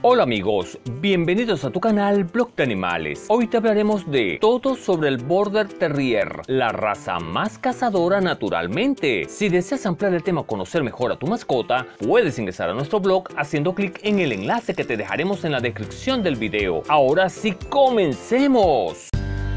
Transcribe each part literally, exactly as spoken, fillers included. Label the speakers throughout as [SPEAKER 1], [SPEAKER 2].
[SPEAKER 1] Hola amigos, bienvenidos a tu canal Blog de Animales. Hoy te hablaremos de todo sobre el Border Terrier, la raza más cazadora naturalmente. Si deseas ampliar el tema o conocer mejor a tu mascota, puedes ingresar a nuestro blog haciendo clic en el enlace que te dejaremos en la descripción del video. Ahora sí, comencemos.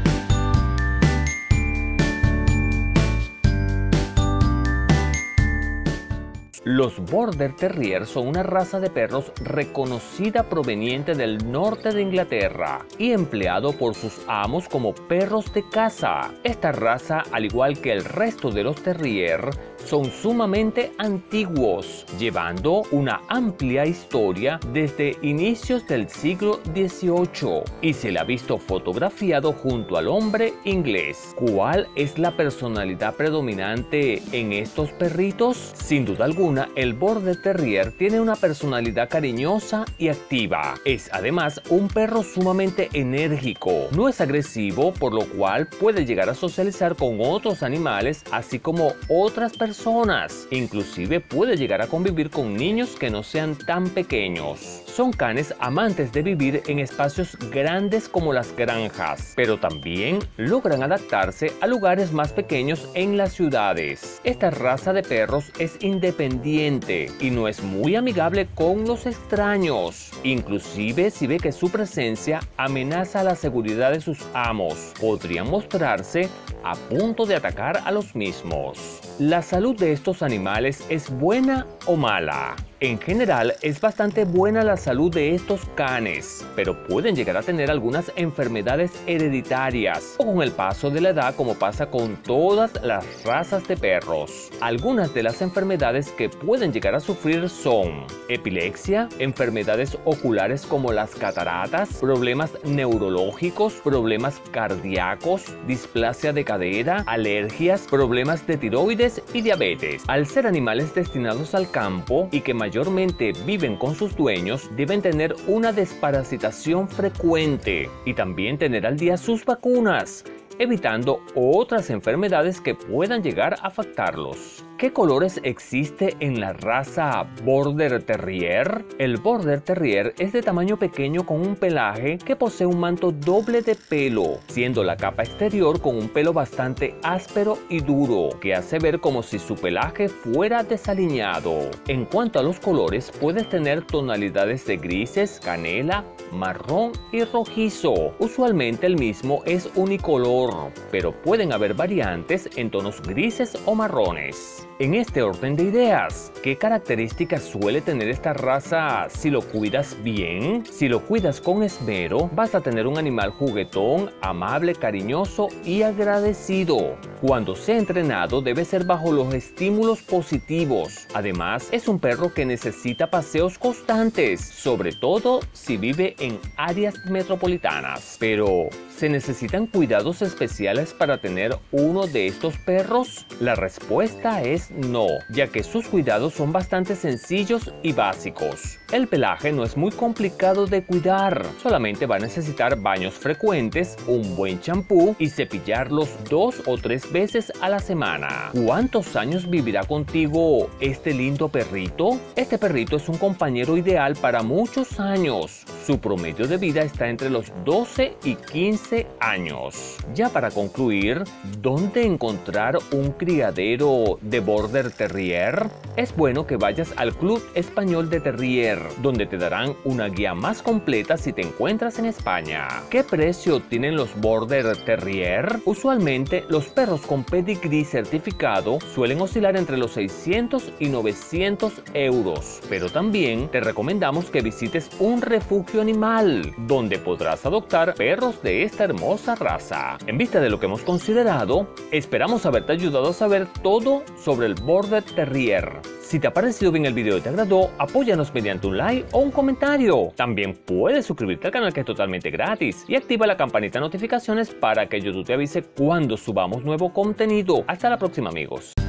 [SPEAKER 1] Los Border Terrier son una raza de perros reconocida proveniente del norte de Inglaterra y empleado por sus amos como perros de caza. Esta raza, al igual que el resto de los Terrier, son sumamente antiguos, llevando una amplia historia desde inicios del siglo dieciocho y se le ha visto fotografiado junto al hombre inglés. ¿Cuál es la personalidad predominante en estos perritos? Sin duda alguna, el Border Terrier tiene una personalidad cariñosa y activa. Es además un perro sumamente enérgico. No es agresivo, por lo cual puede llegar a socializar con otros animales, así como otras personas. Personas. Inclusive puede llegar a convivir con niños que no sean tan pequeños. Son canes amantes de vivir en espacios grandes como las granjas, pero también logran adaptarse a lugares más pequeños en las ciudades. Esta raza de perros es independiente y no es muy amigable con los extraños. Inclusive si ve que su presencia amenaza la seguridad de sus amos, podrían mostrarse a punto de atacar a los mismos. ¿La salud de estos animales es buena o mala? En general es bastante buena la salud de estos canes, pero pueden llegar a tener algunas enfermedades hereditarias o con el paso de la edad, como pasa con todas las razas de perros. Algunas de las enfermedades que pueden llegar a sufrir son epilepsia, enfermedades oculares como las cataratas, problemas neurológicos, problemas cardíacos, displasia de cadera, alergias, problemas de tiroides y diabetes. Al ser animales destinados al campo y que mayormente viven con sus dueños, deben tener una desparasitación frecuente y también tener al día sus vacunas, evitando otras enfermedades que puedan llegar a afectarlos. ¿Qué colores existe en la raza Border Terrier? El Border Terrier es de tamaño pequeño con un pelaje que posee un manto doble de pelo, siendo la capa exterior con un pelo bastante áspero y duro, que hace ver como si su pelaje fuera desaliñado. En cuanto a los colores, puedes tener tonalidades de grises, canela, marrón y rojizo. Usualmente el mismo es unicolor, pero pueden haber variantes en tonos grises o marrones. En este orden de ideas, ¿qué características suele tener esta raza si lo cuidas bien? Si lo cuidas con esmero, vas a tener un animal juguetón, amable, cariñoso y agradecido. Cuando sea entrenado, debe ser bajo los estímulos positivos. Además, es un perro que necesita paseos constantes, sobre todo si vive en áreas metropolitanas. Pero, ¿se necesitan cuidados especiales para tener uno de estos perros? La respuesta es no, ya que sus cuidados son bastante sencillos y básicos. El pelaje no es muy complicado de cuidar, solamente va a necesitar baños frecuentes, un buen champú y cepillarlos dos o tres veces a la semana. ¿Cuántos años vivirá contigo este lindo perrito? Este perrito es un compañero ideal para muchos años. Su promedio de vida está entre los doce y quince años. Ya para concluir, ¿dónde encontrar un criadero de Border Terrier? Es bueno que vayas al Club Español de Terrier, donde te darán una guía más completa si te encuentras en España. ¿Qué precio tienen los Border Terrier? Usualmente los perros con pedigrí certificado suelen oscilar entre los seiscientos y novecientos euros, pero también te recomendamos que visites un refugio animal, donde podrás adoptar perros de esta hermosa raza. En vista de lo que hemos considerado, esperamos haberte ayudado a saber todo sobre el Border Terrier. Si te ha parecido bien el video y te agradó, apóyanos mediante un like o un comentario. También puedes suscribirte al canal, que es totalmente gratis, y activa la campanita de notificaciones para que YouTube te avise cuando subamos nuevo contenido. Hasta la próxima, amigos.